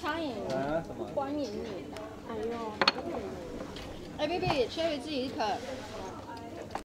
欢迎， 什么？ 欢迎你。哎呦，哎，baby，切鱼自己一口。